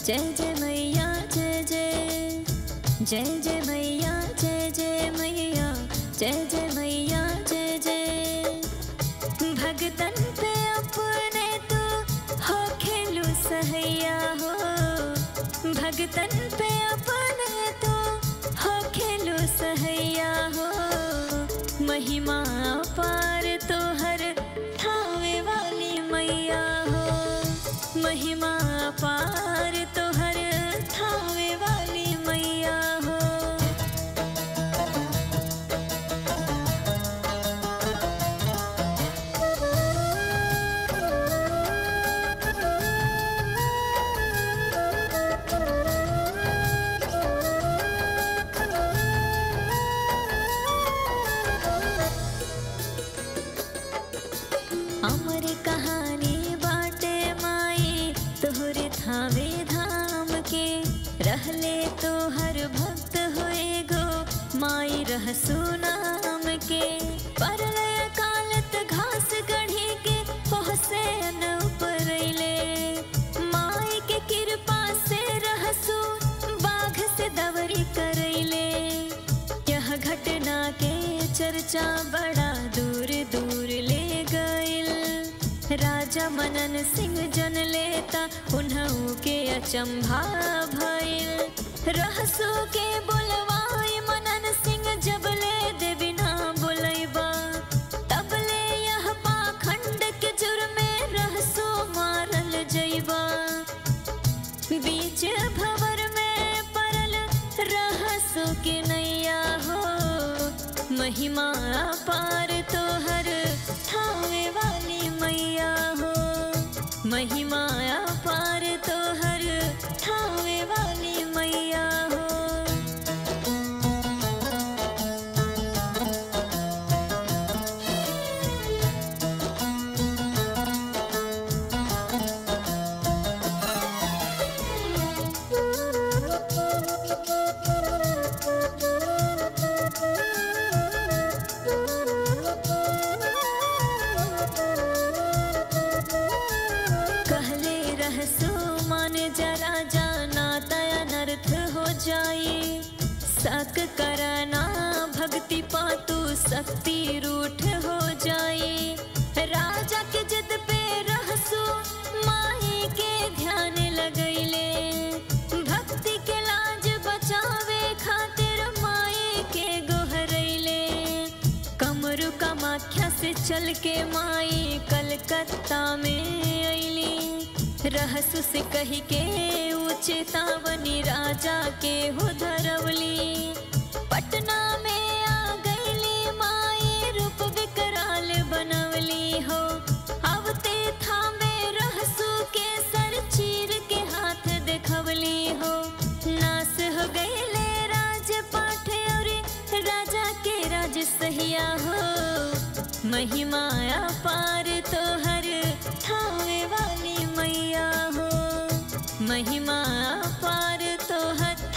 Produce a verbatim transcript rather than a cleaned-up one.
जय जय मैया जय जय, जय जय मैया जय जय मैया, जय जय मैया जय जय। भगतन पे अपने तो हो खेलू सहैया हो, भगतन पे अपने तो हो खेलू सहैया हो। महिमा पार तो हर ठावे वाली मैया हो, महिमा पार तो हर ठावे वाली मैया हो। अमर कहानी बाटे माई तोहरे थावे धाम के, रहले तो हर भक्त होए गो माई रहसु नाम के। परलय कालत घास गढ़ी के पहुँचे न उपरैले, माई के कृपा से रहसु बाघ से दवरी करैले। यह घटना के चर्चा बड़ा दूर दूर ले गइल, राजा मनन सिंह जन लेता उन्हू के अचंभा भइल। रहसु के बोलवाई मनन सिंह जब ले देवी ना बोलैबा, तब ले यह पाखंड के जुर्मे रहसु मारल जइबा। बीच भंवर में परल रहसु के नैया हो, महिमा पार तो हर ठावे वाली मैया हो, महिमा पार तो हर ठावे वाली मैया हो। जरा जाना तया नर्थ हो जाए, सक करना भक्ति पातु शक्ति रूठ हो जाए। राजा के जिद पे रहसु माई के ध्यान लगैले, भक्ति के लाज बचावे खातिर माई के गोहरैले। कमरू कामाख्या से चल के माई कलकत्ता में अइली, रहसु से कही के चेतावनी राजा के हो धरवली। पटना में आ गईली माई रूप विकराल बनवली हो, अवते थामे रहसु के सर चीर के हाथ देखवली हो। नास हो गईले राज पाठ और राजा के राज सहिया हो, महिमा पार तो हर ठावे वाली मैया हो, महिमा पार तो हर